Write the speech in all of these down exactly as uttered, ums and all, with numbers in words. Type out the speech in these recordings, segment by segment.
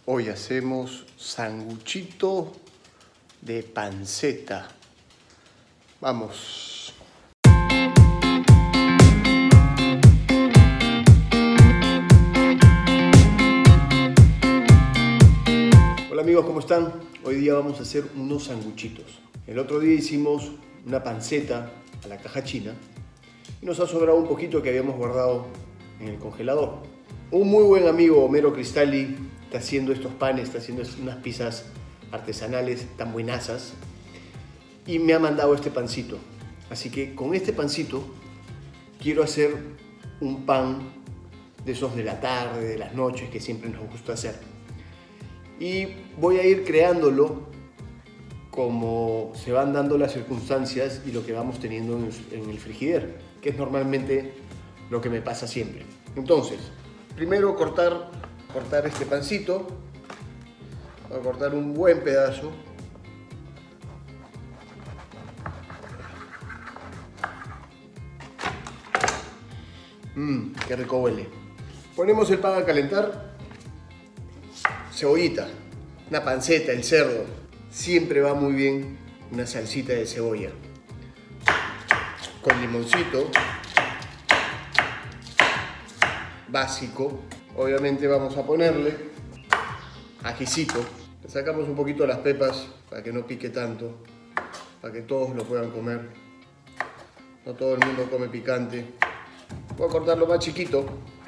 Hoy hacemos sanguchito de panceta. Vamos. Hola amigos, ¿cómo están? Hoy día vamos a hacer unos sanguchitos. El otro día hicimos una panceta a la caja china y nos ha sobrado un poquito que habíamos guardado en el congelador. Un muy buen amigo, Homero Cristalli, está haciendo estos panes, está haciendo unas pizzas artesanales tan buenazas y me ha mandado este pancito. Así que con este pancito quiero hacer un pan de esos de la tarde, de las noches, que siempre nos gusta hacer. Y voy a ir creándolo como se van dando las circunstancias y lo que vamos teniendo en el frigider, que es normalmente lo que me pasa siempre. Entonces, primero cortar, cortar este pancito. Voy a cortar un buen pedazo. Mmm, qué rico huele. Ponemos el pan a calentar. Cebollita, una panceta, el cerdo. Siempre va muy bien una salsita de cebolla. Con limoncito. Básico. Obviamente vamos a ponerle ajicito. Le sacamos un poquito las pepas para que no pique tanto, para que todos lo puedan comer. No todo el mundo come picante. Voy a cortarlo más chiquito,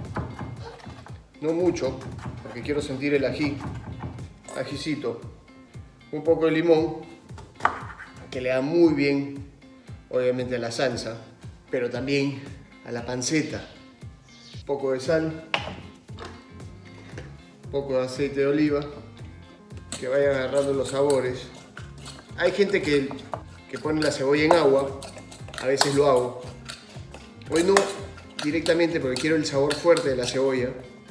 no mucho, porque quiero sentir el ají. Ajicito, un poco de limón, que le da muy bien, obviamente, a la salsa, pero también a la panceta. Un poco de sal, un poco de aceite de oliva, que vayan agarrando los sabores. Hay gente que, que pone la cebolla en agua, a veces lo hago. Hoy no directamente porque quiero el sabor fuerte de la cebolla.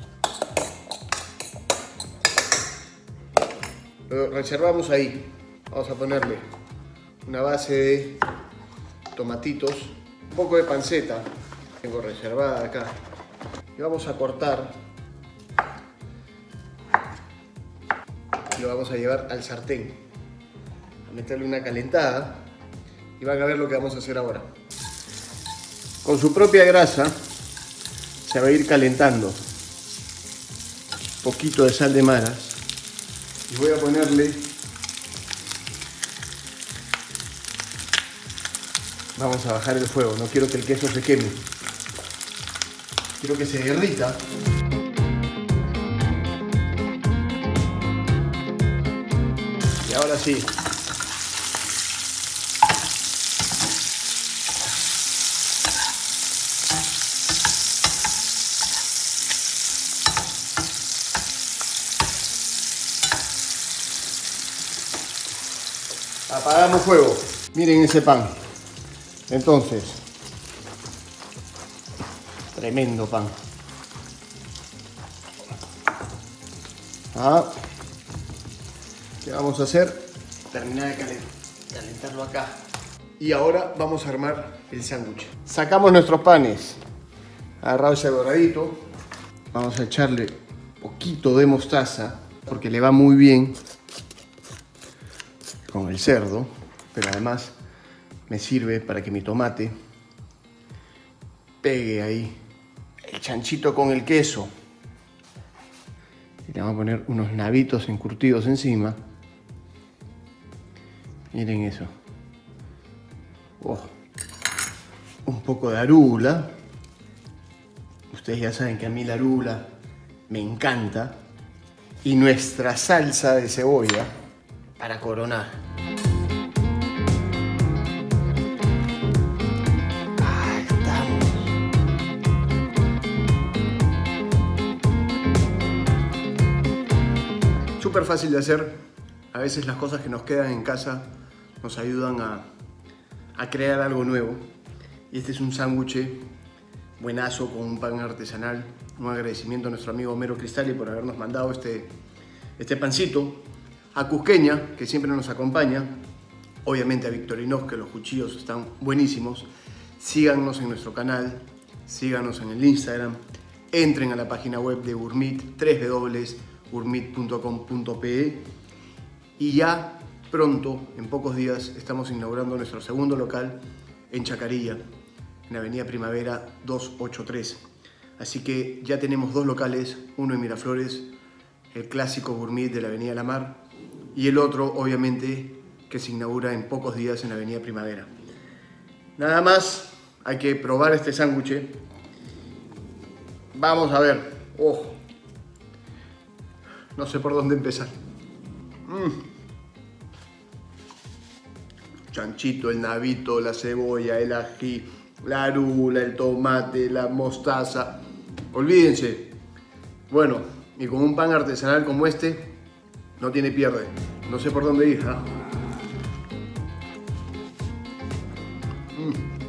Lo reservamos ahí. Vamos a ponerle una base de tomatitos, un poco de panceta, tengo reservada acá. Y vamos a cortar y lo vamos a llevar al sartén, a meterle una calentada y van a ver lo que vamos a hacer ahora. Con su propia grasa se va a ir calentando. Un poquito de sal de maras y voy a ponerle, vamos a bajar el fuego, no quiero que el queso se queme. Quiero que se derrita. Y ahora sí. Apagamos fuego. Miren ese pan. Entonces, tremendo pan. Ah, ¿qué vamos a hacer? Terminar de calentarlo acá. Y ahora vamos a armar el sándwich. Sacamos nuestros panes. Agarrado ese doradito. Vamos a echarle un poquito de mostaza porque le va muy bien con el cerdo, pero además me sirve para que mi tomate pegue ahí el chanchito con el queso. Y le vamos a poner unos nabitos encurtidos encima. Miren eso. Oh. Un poco de arugula. Ustedes ya saben que a mí la arugula me encanta. Y nuestra salsa de cebolla para coronar. Ahí estamos. Súper fácil de hacer. A veces las cosas que nos quedan en casa nos ayudan a, a crear algo nuevo. Y este es un sándwich buenazo con un pan artesanal. Un agradecimiento a nuestro amigo Homero Cristalli por habernos mandado este, este pancito. A Cusqueña, que siempre nos acompaña. Obviamente a Victorinox, que los cuchillos están buenísimos. Síganos en nuestro canal, síganos en el Instagram. Entren a la página web de Gourmet, doble u doble u doble u punto gourmet punto com punto pe y ya pronto, en pocos días, estamos inaugurando nuestro segundo local en Chacarilla, en Avenida Primavera doscientos ochenta y tres. Así que ya tenemos dos locales, uno en Miraflores, el clásico gourmet de la Avenida La Mar, y el otro, obviamente, que se inaugura en pocos días en la Avenida Primavera. Nada más, hay que probar este sándwich. Vamos a ver. Oh. No sé por dónde empezar. Mm. Chanchito, el nabito, la cebolla, el ají, la arula, el tomate, la mostaza. Olvídense. Bueno, y con un pan artesanal como este, no tiene pierde. No sé por dónde ir, ¿eh? Mm.